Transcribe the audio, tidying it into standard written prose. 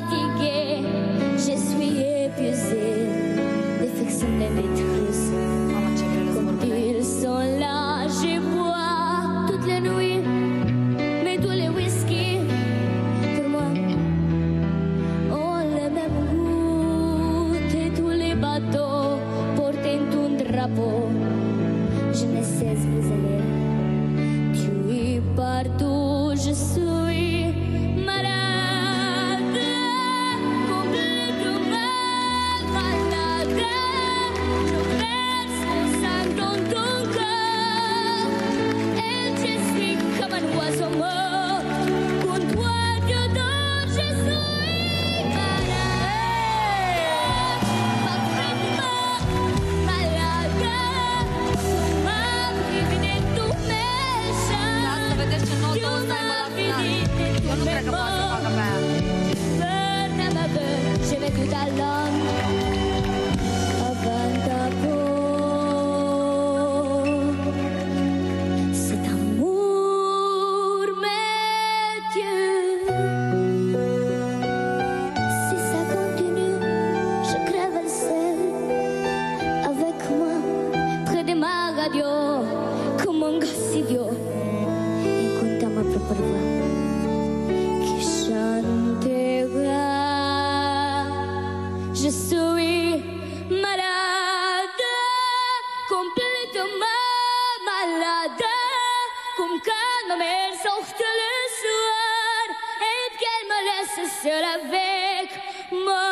fatiguée, je suis épuisée, les fixes me maîtrisent. Quand ils sont là, je bois toutes les nuits, mais tous les whisky, pour moi, ont le même goût. Et tous les bateaux portent un drapeau. Je ne sais où aller, tu es partout, je suis malade, complètement malade. Je verse mon sang dans ton cœur, et je suis comme un oiseau mort. Quand toi tu dors, je suis malade, complètement malade. Să vedeți ce notă o să aibă la final. Eu nu cred că poate să facă pe aia. Je vais tout à l'homme avant ta peau. Cet amour me tue. Si ça continue, je crève le sel. Avec moi, près de ma radio, comme un gosse idiot. Écoute ma propre voix qui chantera. Je suis malade, complètement malade, comme quand ma mère sortait le soir et qu'elle me laisse seule avec moi.